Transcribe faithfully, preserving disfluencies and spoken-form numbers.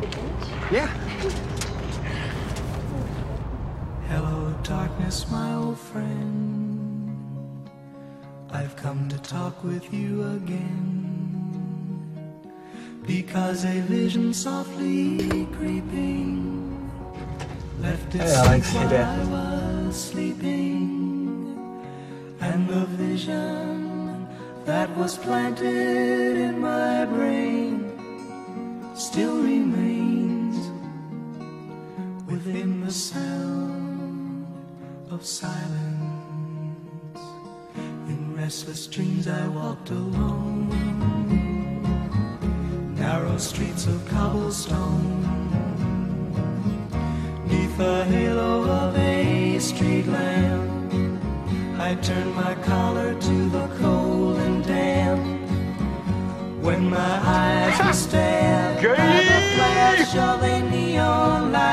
Yeah. Hello, darkness, my old friend. I've come to talk with you again, because a vision softly creeping left its Hey, Alex. seat Hey, while Dad. I was sleeping, and the vision that was planted in my brain still remains within the sound of silence. In restless dreams I walked alone, narrow streets of cobblestone, neath the halo of a street lamp. I turned my collar to the cold and damp, when my eyes were stabbed by the flash of a neon light.